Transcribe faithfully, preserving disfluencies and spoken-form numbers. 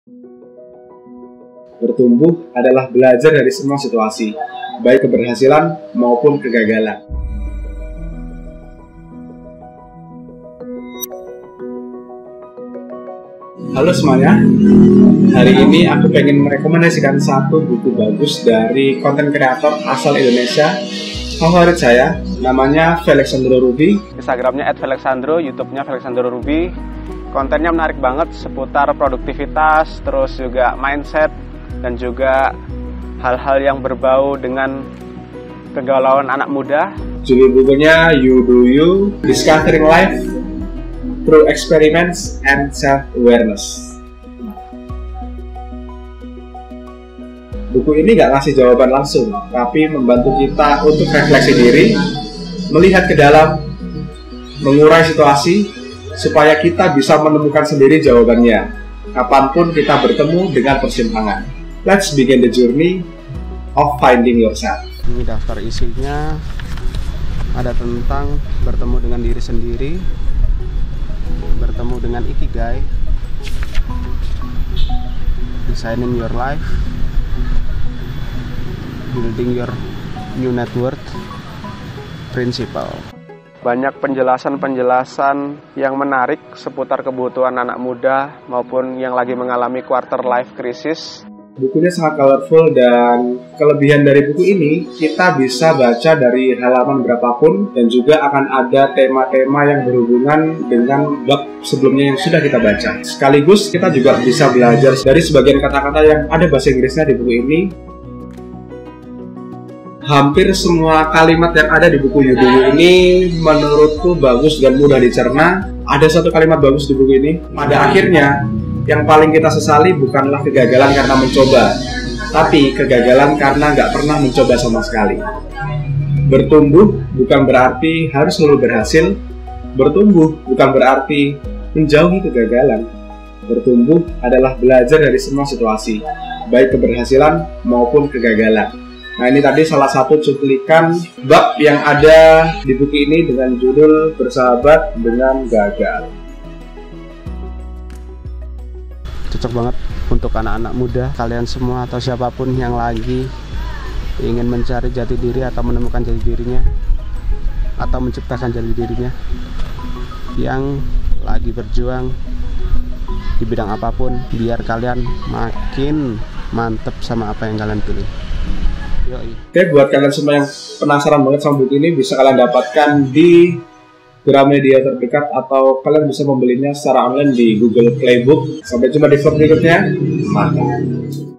Bertumbuh adalah belajar dari semua situasi, baik keberhasilan maupun kegagalan. Halo semuanya, hari ini aku pengen merekomendasikan satu buku bagus dari konten kreator asal Indonesia favorit saya, namanya Felixandro Ruby. Instagramnya et felixandro, YouTube-nya Felixandro Ruby. Kontennya menarik banget seputar produktivitas, terus juga mindset, dan juga hal-hal yang berbau dengan kegalauan anak muda. Judul bukunya You Do You, Discovering Life Through Experiments and Self-Awareness. Buku ini gak ngasih jawaban langsung, tapi membantu kita untuk refleksi diri, melihat ke dalam, mengurai situasi, supaya kita bisa menemukan sendiri jawabannya, kapanpun kita bertemu dengan persimpangan. Let's begin the journey of finding yourself. Ini daftar isinya, ada tentang bertemu dengan diri sendiri, bertemu dengan ikigai, designing your life, building your new net worth, principle. Banyak penjelasan-penjelasan yang menarik seputar kebutuhan anak muda maupun yang lagi mengalami quarter life crisis. Bukunya sangat colorful, dan kelebihan dari buku ini kita bisa baca dari halaman berapapun, dan juga akan ada tema-tema yang berhubungan dengan bab sebelumnya yang sudah kita baca. Sekaligus kita juga bisa belajar dari sebagian kata-kata yang ada bahasa Inggrisnya di buku ini. Hampir semua kalimat yang ada di buku You Do You ini menurutku bagus dan mudah dicerna. Ada satu kalimat bagus di buku ini. Pada akhirnya, yang paling kita sesali bukanlah kegagalan karena mencoba, tapi kegagalan karena nggak pernah mencoba sama sekali. Bertumbuh bukan berarti harus selalu berhasil. Bertumbuh bukan berarti menjauhi kegagalan. Bertumbuh adalah belajar dari semua situasi, baik keberhasilan maupun kegagalan. Nah, ini tadi salah satu cuplikan bab yang ada di buku ini dengan judul Bersahabat dengan Gagal. Cocok banget untuk anak-anak muda, kalian semua atau siapapun yang lagi ingin mencari jati diri atau menemukan jati dirinya atau menciptakan jati dirinya, yang lagi berjuang di bidang apapun, biar kalian makin mantep sama apa yang kalian pilih. Yoi. Oke, buat kalian semua yang penasaran banget sama buku ini, bisa kalian dapatkan di Gramedia terdekat, atau kalian bisa membelinya secara online di Google Playbook. Sampai jumpa di vlog berikutnya. Mantap.